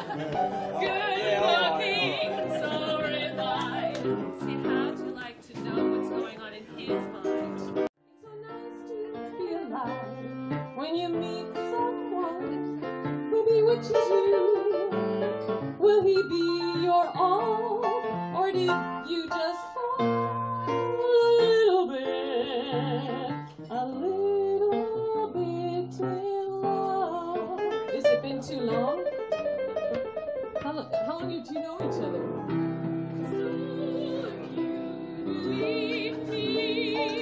Good looking, so refined. See, how'd you like to know what's going on in his mind? It's so nice to be alive when you meet someone who bewitches you. Will he be your all, or did you just fall a little bit in love? Has it been too long? How long did you know each other? You leave me,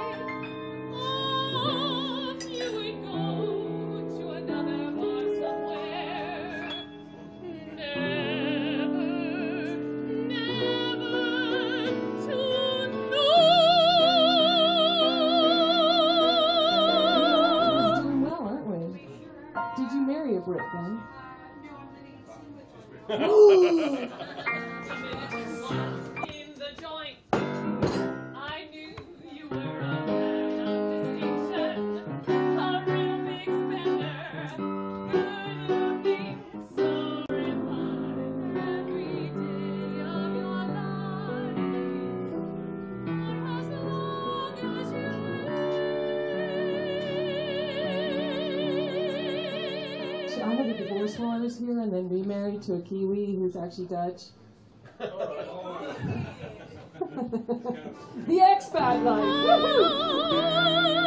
off you would go to another bar somewhere. Never to know. We're doing well, aren't we? Did you marry a Brit then? In the joint, I knew you were a man of distinction, a real big spender, good looking, so refined, every day of your life, as long as you live. I had a divorce while I was here, and then remarried to a Kiwi who's actually Dutch. The expat life. Woohoo!